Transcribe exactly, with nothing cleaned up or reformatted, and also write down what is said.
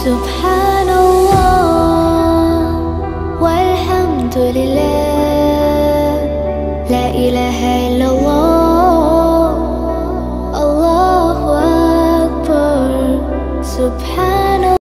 سبحان الله والحمد لله، لا إله إلا الله، الله أكبر. سبحان